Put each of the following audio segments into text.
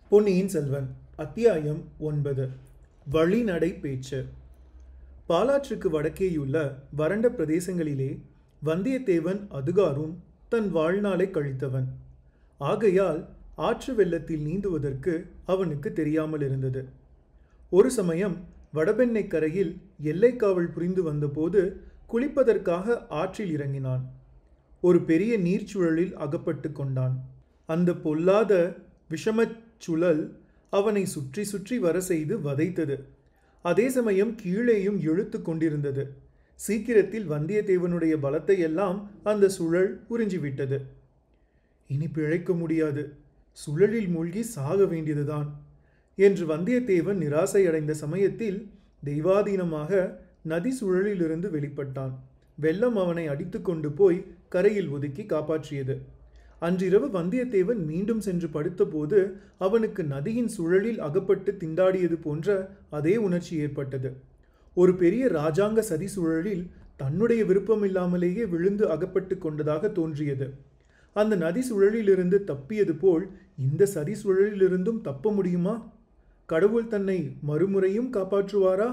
பொன்னியின் செல்வன் அத்தியாயம் 9. வழிநடை பேச்சு. பாலாற்றுக்கு வடக்கேயுள்ள வறண்ட பிரதேசங்களிலே வந்தியத்தேவன் அதுகாரும் தன் வாழ்நாளை கழித்தவன். ஆகையால் ஆற்று வெள்ளத்தில் நீந்துவதற்கு அவனுக்கு தெரியாமல் இருந்தது. ஒரு சமயம் வடபெண்ணை கரையில் எல்லைக்காவல் புரிந்து வந்தபோது குளிப்பதற்காக ஆற்றில் இறங்கினான். ஒரு பெரிய நீர்ச்சுழலில் அகப்பட்டு கொண்டான். அந்த பொல்லாத விஷமச் சுழல் அவனை சுற்றி சுற்றி வர செய்து வதைத்தது. அதே சமயம் கீழேயும் இழுத்து கொண்டிருந்தது. சீக்கிரத்தில் வந்தியத்தேவனுடைய பலத்தை எல்லாம் அந்த சுழல் உறிஞ்சிவிட்டது. இனி பிழைக்க முடியாது, சுழலில் மூழ்கி சாக வேண்டியதுதான் என்று வந்தியத்தேவன் நிராசையடைந்த சமயத்தில் தெய்வாதீனமாக நதி சுழலிலிருந்து வெளிப்பட்டான். வெள்ளம் அவனை அடித்து கொண்டு போய் கரையில் ஒதுக்கி காப்பாற்றியது. அன்றிரவு வந்தியத்தேவன் மீண்டும் சென்று படுத்தபோது அவனுக்கு நதியின் சுழலில் அகப்பட்டு திண்டாடியது போன்ற அதே உணர்ச்சி ஏற்பட்டது. ஒரு பெரிய இராஜாங்க சதி சுழலில் தன்னுடைய விருப்பமில்லாமலேயே விழுந்து அகப்பட்டு கொண்டதாக தோன்றியது. அந்த நதி சுழலிலிருந்து தப்பியது போல் இந்த சதி சுழலிலிருந்தும் தப்ப முடியுமா? கடவுள் தன்னை மறுமுறையும் காப்பாற்றுவாரா?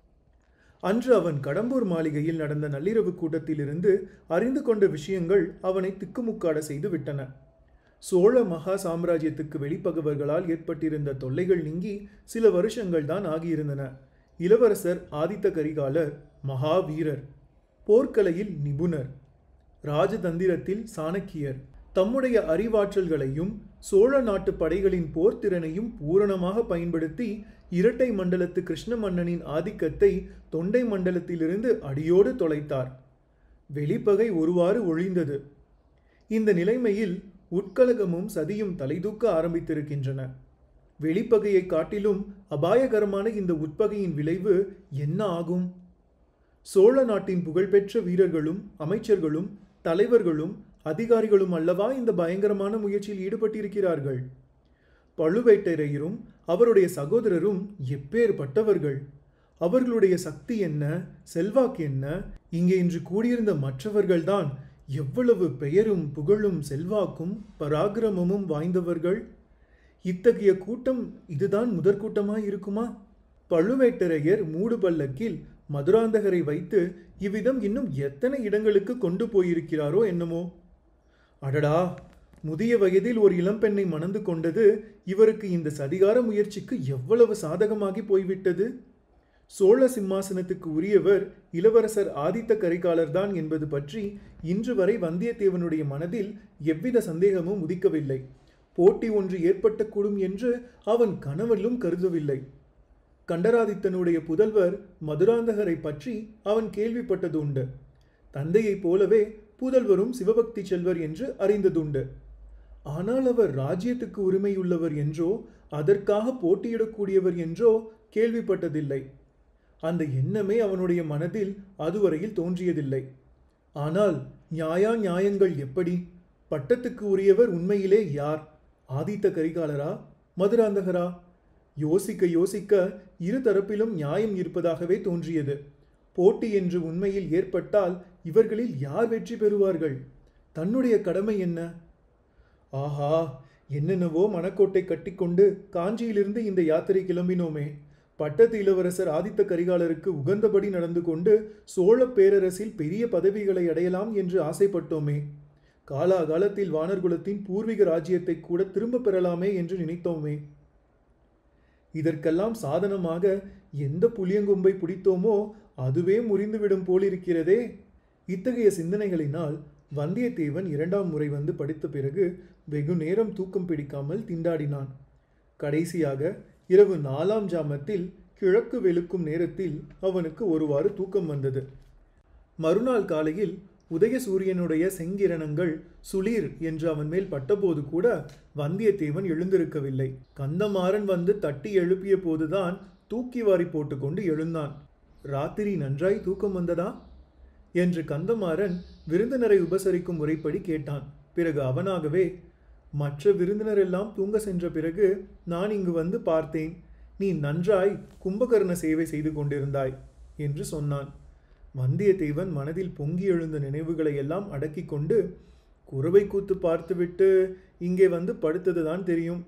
அன்று அவன் கடம்பூர் மாளிகையில் நடந்த நள்ளிரவு கூட்டத்திலிருந்து அறிந்து கொண்ட விஷயங்கள் அவனை திக்குமுக்காட செய்து விட்டன. சோழ மகா சாம்ராஜ்யத்துக்கு வெளிப்பகவர்களால் ஏற்பட்டிருந்த தொல்லைகள் நீங்கி சில வருஷங்கள் தான் ஆகியிருந்தன. இளவரசர் ஆதித்த கரிகாலர் மகாவீரர், போர்க்கலையில் நிபுணர், ராஜதந்திரத்தில் சாணக்கியர், தம்முடைய அறிவாற்றல்களையும் சோழ நாட்டு படைகளின் போர்த்திறனையும் பூரணமாக பயன்படுத்தி இரட்டை மண்டலத்து கிருஷ்ண மன்னனின் ஆதிக்கத்தை தொண்டை மண்டலத்திலிருந்து அடியோடு தொலைத்தார். வெளிப்பகை ஒருவாறு ஒழிந்தது. இந்த நிலைமையில் உட்கலகமும் சதியும் தலைதூக்க ஆரம்பித்திருக்கின்றன. வெளிப்பகையை காட்டிலும் அபாயகரமான இந்த உட்பகையின் விளைவு என்ன ஆகும்? சோழ நாட்டின் புகழ்பெற்ற வீரர்களும் அமைச்சர்களும் தலைவர்களும் அதிகாரிகளும் அல்லவா இந்த பயங்கரமான முயற்சியில் ஈடுபட்டிருக்கிறார்கள். பழுவேட்டரையரும் அவருடைய சகோதரரும் எப்பேற்பட்டவர்கள்! அவர்களுடைய சக்தி என்ன, செல்வாக்கு என்ன! இங்கே இன்று கூடியிருந்த மற்றவர்கள்தான் எவ்வளவு பெயரும் புகழும் செல்வாக்கும் பராக்கிரமமும் வாய்ந்தவர்கள்! இத்தகைய கூட்டம் இதுதான் முதற்கூட்டமாய் இருக்குமா? பழுவேட்டரையர் மூடு பல்லக்கில் மதுராந்தகரை வைத்து இவ்விதம் இன்னும் எத்தனை இடங்களுக்கு கொண்டு போயிருக்கிறாரோ என்னமோ! அடடா, முதிய வயதில் ஒரு இளம்பெண்ணை மணந்து கொண்டது இவருக்கு இந்த சதிகார முயற்சிக்கு எவ்வளவு சாதகமாகி போய்விட்டது. சோழ சிம்மாசனத்துக்கு உரியவர் இளவரசர் ஆதித்த கரிகாலர்தான் என்பது பற்றி இன்று வரை வந்தியத்தேவனுடைய மனதில் எவ்வித சந்தேகமும் உதிக்கவில்லை. போட்டி ஒன்று ஏற்பட்டக்கூடும் என்று அவன் கனவிலும் கருதவில்லை. கண்டராதித்தனுடைய புதல்வர் மதுராந்தகரை பற்றி அவன் கேள்விப்பட்டது உண்டு. தந்தையைப் போலவே புதல்வரும் சிவபக்தி செல்வர் என்று அறிந்ததுண்டு. ஆனால் அவர் ராஜ்யத்துக்கு உரிமையுள்ளவர் என்றோ அதற்காக போட்டியிடக்கூடியவர் என்றோ கேள்விப்பட்டதில்லை. அந்த எண்ணமே அவனுடைய மனதில் அதுவரையில் தோன்றியதில்லை. ஆனால் நியாயங்கள் எப்படி? பட்டத்துக்கு உரியவர் உண்மையிலே யார்? ஆதித்த கரிகாலரா, மதுராந்தகரா? யோசிக்க யோசிக்க இரு தரப்பிலும் நியாயம் இருப்பதாகவே தோன்றியது. போட்டி என்று உண்மையில் ஏற்பட்டால் இவர்களில் யார் வெற்றி பெறுவார்கள்? தன்னுடைய கடமை என்ன? ஆஹா, என்னென்னவோ மணக்கோட்டை கட்டிக்கொண்டு காஞ்சியிலிருந்து இந்த யாத்திரை கிளம்பினோமே. பட்டத்து இளவரசர் ஆதித்த கரிகாலருக்கு உகந்தபடி நடந்து கொண்டு சோழ பேரரசில் பெரிய பதவிகளை அடையலாம் என்று ஆசைப்பட்டோமே. காலாகாலத்தில் வானர்குலத்தின் பூர்வீக ராஜ்யத்தை கூட திரும்ப பெறலாமே என்று நினைத்தோமே. இதற்கெல்லாம் சாதனமாக எந்த புளியங்கொம்பை பிடித்தோமோ அதுவே முறிந்துவிடும் போலிருக்கிறதே. இத்தகைய சிந்தனைகளினால் வந்தியத்தேவன் 2ஆம் முறை வந்து படித்த பிறகு வெகு நேரம் தூக்கம் பிடிக்காமல் திண்டாடினான். கடைசியாக இரவு 4ஆம் ஜாமத்தில் கிழக்கு வெளுக்கும் நேரத்தில் அவனுக்கு ஒருவாறு தூக்கம் வந்தது. மறுநாள் காலையில் உதயசூரியனுடைய செங்கிரணங்கள் சுளீர் என்று அவன் மேல் பட்டபோது கூட வந்தியத்தேவன் எழுந்திருக்கவில்லை. கந்தமாறன் வந்து தட்டி எழுப்பிய போதுதான் தூக்கி வாரி போட்டுக்கொண்டு எழுந்தான். ராத்திரி நன்றாய் தூக்கம் வந்ததா என்று கந்தமாறன் விருந்தினரை உபசரிக்கும் முறைப்படி கேட்டான். பிறகு அவனாகவே, மற்ற விருந்தினரெல்லாம் தூங்க சென்ற பிறகு நான் இங்கு வந்து பார்த்தேன். நீ நன்றாய் கும்பகர்ண சேவை செய்து கொண்டிருந்தாய் என்று சொன்னான். வந்தியத்தேவன் மனதில் பொங்கி எழுந்த நினைவுகளை எல்லாம் அடக்கி கொண்டு, குறவை கூத்து பார்த்துவிட்டு இங்கே வந்து படுத்ததுதான் தெரியும்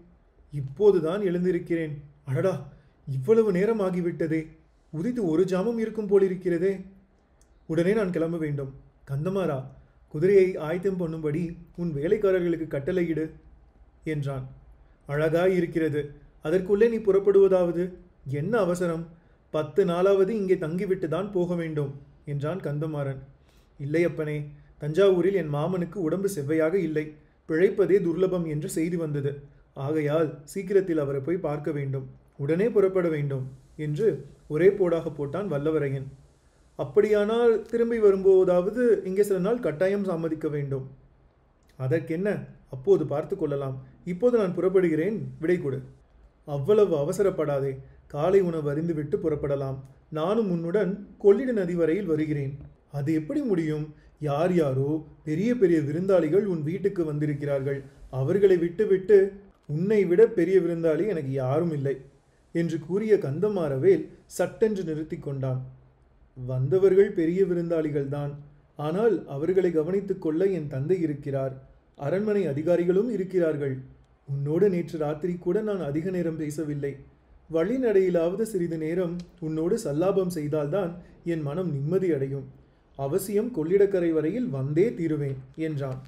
இப்போதுதான் எழுந்திருக்கிறேன். அடடா, இவ்வளவு நேரம் ஆகிவிட்டதே! உதித்து ஒரு ஜாமம் இருக்கும் போலிருக்கிறதே. உடனே நான் கிளம்ப வேண்டும். கந்தமாறா, குதிரையை ஆயத்தம் பண்ணும்படி உன் வேலைக்காரர்களுக்கு கட்டளையிடு என்றான். அழகாய் இருக்கிறது. அதற்குள்ளே நீ புறப்படுவதாவது? என்ன அவசரம்? 10 நாளாவது இங்கே தங்கிவிட்டு தான் போக வேண்டும் என்றான் கந்தமாறன். இல்லையப்பனே, தஞ்சாவூரில் என் மாமனுக்கு உடம்பு செவ்வையாக இல்லை. பிழைப்பதே துர்லபம் என்று செய்தி வந்தது. ஆகையால் சீக்கிரத்தில் அவரை போய் பார்க்க வேண்டும். உடனே புறப்பட வேண்டும் என்று ஒரே போடாக போட்டான் வல்லவரையன். அப்படியானால் திரும்பி வரும்போதாவது இங்கே சில நாள் கட்டாயம் சம்மதிக்க வேண்டும். அதற்கென்ன, அப்போது பார்த்து கொள்ளலாம். இப்போது நான் புறப்படுகிறேன், விடை கொடு. அவ்வளவு அவசரப்படாதே. காலை உணவு அறிந்துவிட்டு புறப்படலாம். நானும் உன்னுடன் கொள்ளிட நதி வரையில் வருகிறேன். அது எப்படி முடியும்? யார் யாரோ பெரிய பெரிய விருந்தாளிகள் உன் வீட்டுக்கு வந்திருக்கிறார்கள். அவர்களை விட்டுவிட்டு உன்னை விட பெரிய விருந்தாளி எனக்கு யாரும் இல்லை என்று கூறிய கந்தமாறவேல் சட்டென்று நிறுத்தி கொண்டான். வந்தவர்கள் பெரிய விருந்தாளிகள்தான். ஆனால் அவர்களை கவனித்துக் கொள்ள என் தந்தை இருக்கிறார். அரண்மனை அதிகாரிகளும் இருக்கிறார்கள். உன்னோடு நேற்று ராத்திரி கூட நான் அதிக நேரம் பேசவில்லை. வழிநடையிலாவது சிறிது நேரம் உன்னோடு சல்லாபம் செய்தால்தான் என் மனம் நிம்மதி அடையும். அவசியம் கொள்ளிடக்கரை வரையில் வந்தே தீருவேன் என்றான்.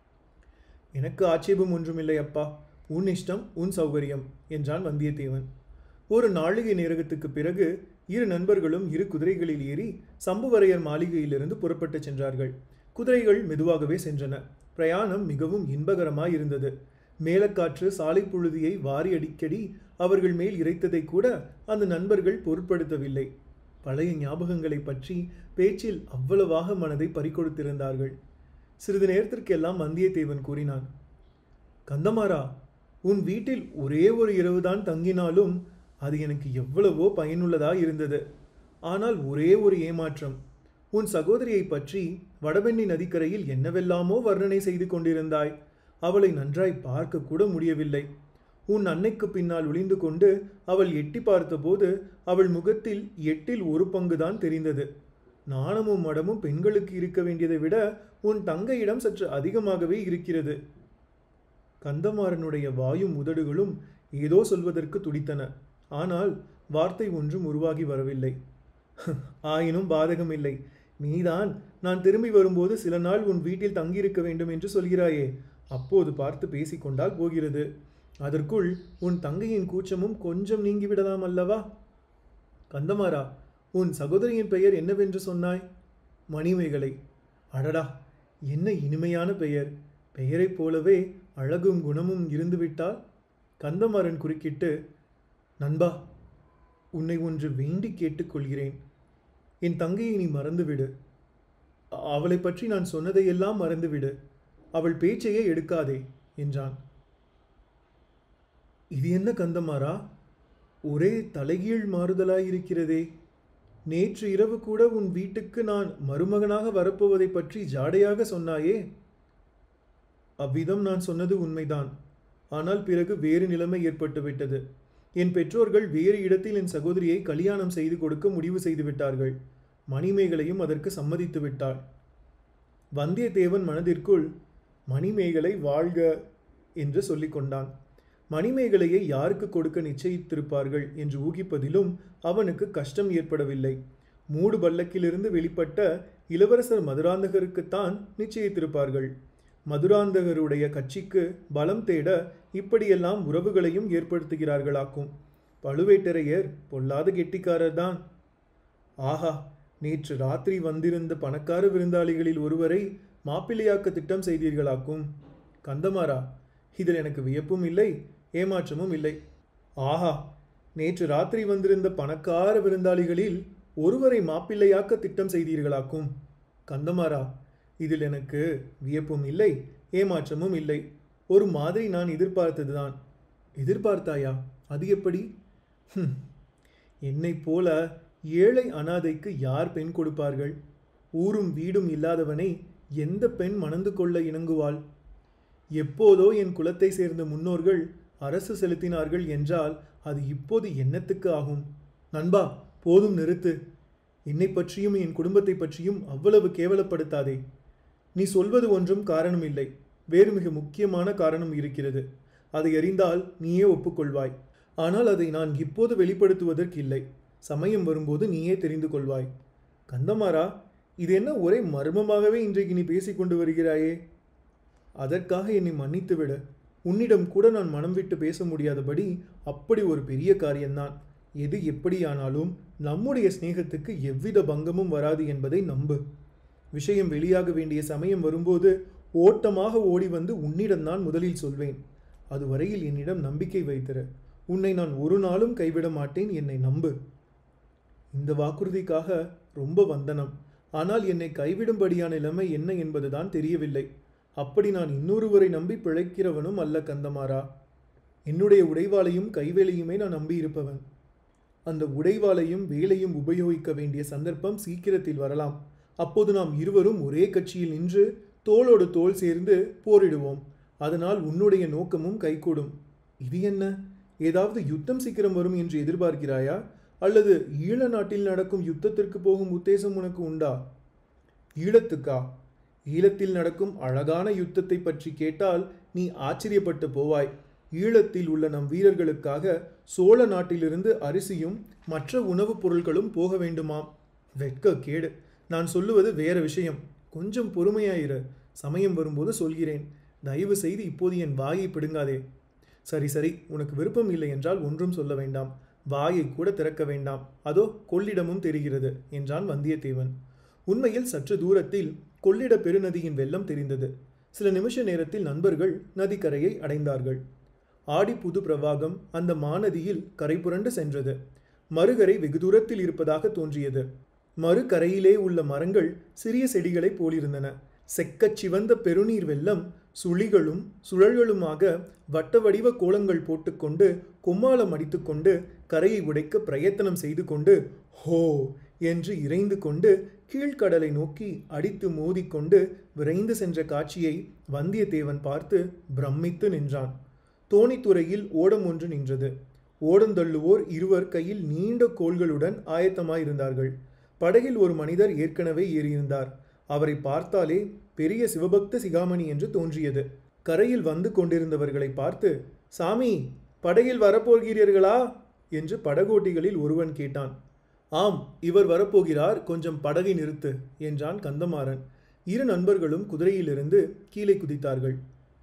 எனக்கு ஆட்சேபம் ஒன்றுமில்லை அப்பா. உன் இஷ்டம், உன் சௌகரியம் என்றான் வந்தியத்தேவன். ஒரு நாழிகை நேரத்துக்கு பிறகு இரு நண்பர்களும் 2 குதிரைகளில் ஏறி சம்புவரையர் மாளிகையிலிருந்து புறப்பட்டு சென்றார்கள். குதிரைகள் மெதுவாகவே சென்றன. பிரயாணம் மிகவும் இன்பகரமாயிருந்தது. மேலக்காற்று சாலை புழுதியை வாரி அடிக்கடி அவர்கள் மேல் இறைத்ததை கூட அந்த நண்பர்கள் பொருட்படுத்தவில்லை. பழைய ஞாபகங்களை பற்றி பேச்சில் அவ்வளவாக மனதை பறிகொடுத்திருந்தார்கள். சிறிது நேரத்திற்கெல்லாம் வந்தியத்தேவன் கூறினான். கந்தமாறா, உன் வீட்டில் ஒரே ஒரு இரவுதான் தங்கினாலும் அது எனக்கு எவ்வளவோ பயனுள்ளதாக இருந்தது. ஆனால் ஒரே ஒரு ஏமாற்றம். உன் சகோதரியை பற்றி வடபெண்ணி நதிக்கரையில் என்னவெல்லாமோ வர்ணனை செய்து கொண்டிருந்தாய். அவளை நன்றாய் பார்க்க கூட முடியவில்லை. உன் அன்னைக்கு பின்னால் ஒளிந்து கொண்டு அவள் எட்டி பார்த்தபோது அவள் முகத்தில் 8ல் 1 பங்குதான் தெரிந்தது. நாணமும் மடமும் பெண்களுக்கு இருக்க வேண்டியதை விட உன் தங்கையிடம் சற்று அதிகமாகவே இருக்கிறது. கந்தமாறனுடைய வாயும் உதடுகளும் ஏதோ சொல்வதற்கு துடித்தன. ஆனால் வார்த்தை ஒன்றும் உருவாகி வரவில்லை. ஆயினும் பாதகமில்லை. நீதான் நான் திரும்பி வரும்போது சில நாள் உன் வீட்டில் தங்கியிருக்க வேண்டும் என்று சொல்கிறாயே, அப்போது பார்த்து பேசிக்கொண்டால் போகிறது. அதற்குள் உன் தங்கையின் கூச்சமும் கொஞ்சம் நீங்கிவிடலாம் அல்லவா? கந்தமாறா, உன் சகோதரியின் பெயர் என்னவென்று சொன்னாய்? மணிமேகலை. அடடா, என்ன இனிமையான பெயர்! பெயரைப் போலவே அழகும் குணமும் இருந்துவிட்டால்? கந்தமாறன் குறுக்கிட்டு, நண்பா, உன்னை ஒன்று வேண்டி கேட்டுக்கொள்கிறேன். என் தங்கையை நீ மறந்துவிடு. அவளை பற்றி நான் சொன்னதையெல்லாம் மறந்துவிடு. அவள் பேச்சையே எடுக்காதே என்றான். இது என்ன கந்தமாறா, ஒரே தலைகீழ் மாறுதலாயிருக்கிறதே. நேற்று இரவு கூட உன் வீட்டுக்கு நான் மருமகனாக வரப்போவதை பற்றி ஜாடையாக சொன்னாயே. அவ்விதம் நான் சொன்னது உண்மைதான். ஆனால் பிறகு வேறு நிலைமை ஏற்பட்டுவிட்டது. என் பெற்றோர்கள் வேறு இடத்தில் என் சகோதரியை கல்யாணம் செய்து கொடுக்க முடிவு செய்து விட்டார்கள். மணிமேகலையும் அதற்கு சம்மதித்து விட்டாள். வந்தியத்தேவன் மனதிற்குள் மணிமேகலை வாழ்க என்று சொல்லிக் கொண்டான். மணிமேகலையை யாருக்கு கொடுக்க நிச்சயித்திருப்பார்கள் என்று ஊகிப்பதிலும் அவனுக்கு கஷ்டம் ஏற்படவில்லை. மூடு பல்லக்கிலிருந்து வெளிப்பட்ட இளவரசர் மதுராந்தகருக்குத்தான் நிச்சயித்திருப்பார்கள். மதுராந்தகருடைய கட்சிக்கு பலம் தேட இப்படியெல்லாம் உறவுகளையும் ஏற்படுத்துகிறார்களாக்கும். பழுவேட்டரையர் பொல்லாத கெட்டிக்காரர்தான். ஆஹா, நேற்று ராத்திரி வந்திருந்த பணக்கார விருந்தாளிகளில் ஒருவரை மாப்பிள்ளையாக்க திட்டம் செய்தீர்களாக்கும். கந்தமாறா, இதில் எனக்கு வியப்பும் இல்லை, ஏமாற்றமும் இல்லை. ஆஹா, நேற்று ராத்திரி வந்திருந்த பணக்கார விருந்தாளிகளில் ஒருவரை மாப்பிள்ளையாக்க திட்டம் செய்தீர்களாக்கும். கந்தமாறா, இதில் எனக்கு வியப்பும் இல்லை, ஏமாற்றமும் இல்லை. ஒரு மாதிரி நான் எதிர்பார்த்ததுதான். எதிர்பார்த்தாயா? அது எப்படி? என்னை போல ஏழை அனாதைக்கு யார் பெண் கொடுப்பார்கள்? ஊரும் வீடும் இல்லாதவனை எந்த பெண் மணந்து கொள்ள இணங்குவாள்? எப்போதோ என் குலத்தை சேர்ந்த முன்னோர்கள் அரசு செலுத்தினார்கள் என்றால் அது இப்போது என்னத்துக்கு ஆகும்? நண்பா, போதும், நிறுத்து. என்னை பற்றியும் என் குடும்பத்தை பற்றியும் அவ்வளவு கேவலப்படுத்தாதே. நீ சொல்வது ஒன்றும் காரணம் இல்லை. வேறு மிக முக்கியமான காரணம் இருக்கிறது. அதை அறிந்தால் நீயே ஒப்புக்கொள்வாய். ஆனால் அதை நான் இப்போது வெளிப்படுத்துவதற்கில்லை. சமயம் வரும்போது நீயே தெரிந்து கொள்வாய். கந்தமாறா, இது என்ன ஒரே மர்மமாகவே இன்றைக்கு நீ பேசிக்கொண்டு வருகிறாயே? அதற்காக என்னை மன்னித்துவிடு. உன்னிடம் கூட நான் மனம் விட்டு பேச முடியாதபடி அப்படி ஒரு பெரிய காரியம்தான். எது எப்படியானாலும் நம்முடைய சிநேகத்துக்கு எவ்வித பங்கமும் வராது என்பதை நம்பு. விஷயம் வெளியாக வேண்டிய சமயம் வரும்போது ஓட்டமாக ஓடி வந்து உன்னிடம்தான் முதலில் சொல்வேன். அதுவரையில் என்னிடம் நம்பிக்கை வைத்திரு. உன்னை நான் ஒரு நாளும் கைவிட மாட்டேன், என்னை நம்பு. இந்த வாக்குறுதிக்காக ரொம்ப வந்தனம். ஆனால் என்னை கைவிடும்படியான நிலைமை என்ன என்பதுதான் தெரியவில்லை. அப்படி நான் இன்னொருவரை நம்பி பிழைக்கிறவனும் அல்ல கந்தமாறா. என்னுடைய உடைவாளையும் கைவேலையுமே நான் நம்பியிருப்பவன். அந்த உடைவாளையும் வேலையும் உபயோகிக்க வேண்டிய சந்தர்ப்பம் சீக்கிரத்தில் வரலாம். அப்போது நாம் இருவரும் ஒரே கட்சியில் நின்று தோளோடு தோள் சேர்ந்து போரிடுவோம். அதனால் உன்னுடைய நோக்கமும் கைகூடும். இது என்ன, ஏதாவது யுத்தம் சீக்கிரம் வரும் என்று எதிர்பார்க்கிறாயா? அல்லது ஈழ நாட்டில் நடக்கும் யுத்தத்திற்கு போகும் உத்தேசம் உனக்கு உண்டா? ஈழத்துக்கா? ஈழத்தில் நடக்கும் அழகான யுத்தத்தை பற்றி கேட்டால் நீ ஆச்சரியப்பட்டு போவாய். ஈழத்தில் உள்ள நம் வீரர்களுக்காக சோழ நாட்டிலிருந்து அரிசியும் மற்ற உணவுப் பொருட்களும் போக வேண்டுமாம். வெட்க கேடு. நான் சொல்லுவது வேற விஷயம். கொஞ்சம் பொறுமையாயிரு. சமயம் வரும்போது சொல்கிறேன். தயவு செய்து இப்போது என் வாயை பிடுங்காதே. சரி சரி, உனக்கு விருப்பம் இல்லை என்றால் ஒன்றும் சொல்ல வேண்டாம். வாயை கூட திறக்க வேண்டாம். அதோ கொள்ளிடமும் தெரிகிறது என்றான் வந்தியத்தேவன். உண்மையில் சற்று தூரத்தில் கொள்ளிட பெருநதியின் வெள்ளம் தெரிந்தது. சில நிமிஷ நேரத்தில் நண்பர்கள் நதிக்கரையை அடைந்தார்கள். ஆடி புது பிரவாகம் அந்த மாநதியில் கரை புரண்டு சென்றது. மறுகரை வெகு தூரத்தில் இருப்பதாக தோன்றியது. மறுகரையிலே உள்ள மரங்கள் சிறிய செடிகளைப் போலிருந்தன. செக்கச் சிவந்த பெருநீர் வெள்ளம் சுழிகளும் சுழல்களுமாக வட்ட வடிவ கோலங்கள் போட்டுக்கொண்டு கொம்மாளம் அடித்துக்கொண்டு கரையை உடைக்க பிரயத்தனம் செய்து கொண்டு ஹோ என்று இறைந்து கொண்டு கீழ்கடலை நோக்கி அடித்து மோதிக்கொண்டு விரைந்து சென்ற காட்சியை வந்தியத்தேவன் பார்த்து பிரமித்து நின்றான். தோணித்துறையில் ஓடம் ஒன்று நின்றது. ஓடந்தள்ளுவோர் இருவர் கையில் நீண்ட கோல்களுடன் ஆயத்தமாயிருந்தார்கள். படகில் ஒரு மனிதர் ஏற்கனவே ஏறியிருந்தார். அவரை பார்த்தாலே பெரிய சிவபக்த சிகாமணி என்று தோன்றியது. கரையில் வந்து கொண்டிருந்தவர்களை பார்த்து, சாமி, படகில் வரப்போகிறீர்களா என்று படகோட்டிகளில் ஒருவன் கேட்டான். ஆம், இவர் வரப்போகிறார், கொஞ்சம் படகை நிறுத்து என்றான் கந்தமாறன். இரு நண்பர்களும் குதிரையிலிருந்து கீழே குதித்தார்கள்.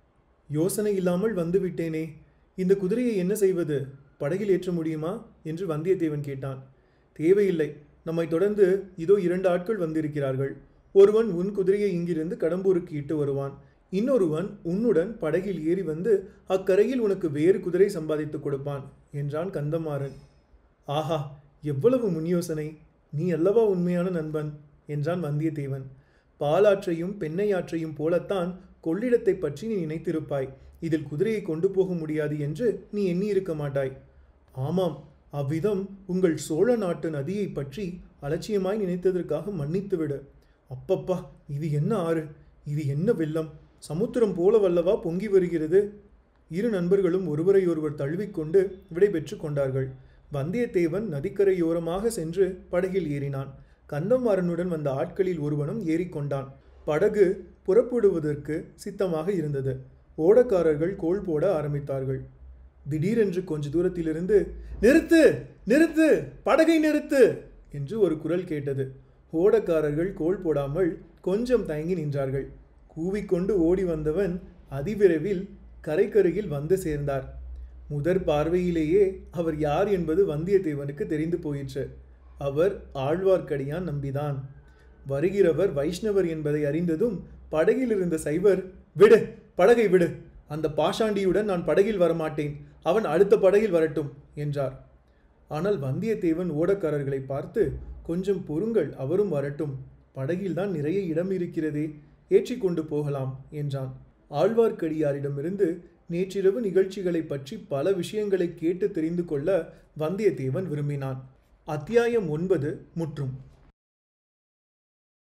யோசனை இல்லாமல் வந்து விட்டேனே, இந்த குதிரையை என்ன செய்வது? படகில் ஏற்ற முடியுமா என்று வந்தியத்தேவன் கேட்டான். தேவையில்லை, நம்மை தொடர்ந்து இதோ 2 ஆட்கள் வந்திருக்கிறார்கள். ஒருவன் உன் குதிரையை இங்கிருந்து கடம்பூருக்கு இட்டு வருவான். இன்னொருவன் உன்னுடன் படகில் ஏறி வந்து அக்கரையில் உனக்கு வேறு குதிரை சம்பாதித்து கொடுப்பான் என்றான் கந்தமாறன். ஆஹா, எவ்வளவு முன்யோசனை! நீ அல்லவா உண்மையான நண்பன் என்றான் வந்தியத்தேவன். பாலாற்றையும் பெண்ணையாற்றையும் போலத்தான் கொள்ளிடத்தை பற்றி நீ நினைத்திருப்பாய். இதில் குதிரையை கொண்டு போக முடியாது என்று நீ எண்ணியிருக்க மாட்டாய். ஆமாம், அவ்விதம் உங்கள் சோழ நாட்டு நதியை பற்றி அலட்சியமாய் நினைத்ததற்காக மன்னித்துவிடு. அப்பப்பா, இது என்ன ஆறு, இது என்ன வெள்ளம்! சமுத்திரம் போல வல்லவா பொங்கி வருகிறது. இரு நண்பர்களும் ஒருவரையொருவர் தழுவிக்கொண்டு விடை பெற்று கொண்டார்கள். வந்தியத்தேவன் நதிக்கரையோரமாக சென்று படகில் ஏறினான். கந்தமாறனுடன் வந்த ஆட்களில் ஒருவனும் ஏறிக்கொண்டான். படகு புறப்படுவதற்கு சித்தமாக இருந்தது. ஓடக்காரர்கள் கோல் போட ஆரம்பித்தார்கள். திடீரென்று கொஞ்ச தூரத்திலிருந்து, நிறுத்து, நிறுத்து, படகை நிறுத்து என்று ஒரு குரல் கேட்டது. ஓடக்காரர்கள் கோல் போடாமல் கொஞ்சம் தயங்கி நின்றார்கள். கூவிக்கொண்டு ஓடி வந்தவன் அதிவிரைவில் கரைக்கருகில் வந்து சேர்ந்தார். முதற் பார்வையிலேயே அவர் யார் என்பது வந்தியத்தேவனுக்கு தெரிந்து போயிற்று. அவர் ஆழ்வார்க்கடியான் நம்பிதான். வருகிறவர் வைஷ்ணவர் என்பதை அறிந்ததும் படகில் இருந்த சைவர், விடு, படகை விடு, அந்த பாஷாண்டியுடன் நான் படகில் வரமாட்டேன், அவன் அடுத்த படகில் வரட்டும் என்றார். ஆனால் வந்தியத்தேவன் ஓடக்காரர்களை பார்த்து, கொஞ்சம் பொறுங்கள், அவரும் வரட்டும், படகில்தான் நிறைய இடம் இருக்கிறதே, ஏற்றிக்கொண்டு போகலாம் என்றான். ஆழ்வார்க்கடியாரிடமிருந்து நேற்றிரவு நிகழ்ச்சிகளை பற்றி பல விஷயங்களை கேட்டு தெரிந்து கொள்ள வந்தியத்தேவன் விரும்பினான். அத்தியாயம் 9 முற்றும்.